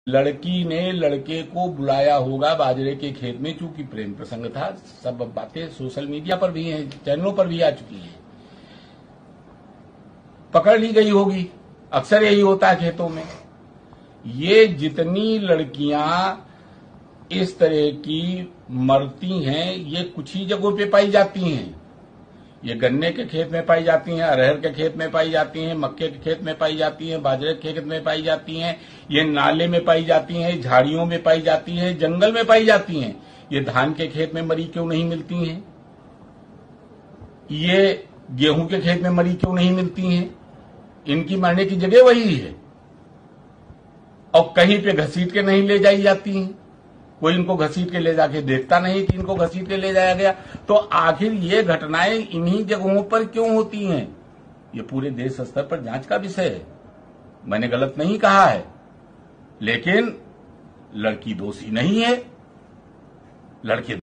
लड़की ने लड़के को बुलाया होगा बाजरे के खेत में, चूंकि प्रेम प्रसंग था। सब बातें सोशल मीडिया पर भी हैं, चैनलों पर भी आ चुकी हैं। पकड़ ली गई होगी, अक्सर यही होता है खेतों में। ये जितनी लड़कियां इस तरह की मरती हैं, ये कुछ ही जगहों पे पाई जाती हैं। ये गन्ने के खेत में पाई जाती हैं, अरहर के खेत में पाई जाती हैं, मक्के के खेत में पाई जाती हैं, बाजरे के खेत में पाई जाती हैं, ये नाले में पाई जाती हैं, झाड़ियों में पाई जाती हैं, जंगल में पाई जाती हैं। ये धान के खेत में मरी क्यों नहीं मिलती हैं? ये गेहूं के खेत में मरी क्यों नहीं मिलती हैं? इनकी मरने की जगह वही है, और कहीं पे घसीट के नहीं ले जाई जाती हैं। कोई इनको घसीट के ले जाके देखता नहीं कि इनको घसीट के ले जाया गया। तो आखिर ये घटनाएं इन्हीं जगहों पर क्यों होती हैं? ये पूरे देश स्तर पर जांच का विषय है। मैंने गलत नहीं कहा है, लेकिन लड़की दोषी नहीं है। लड़के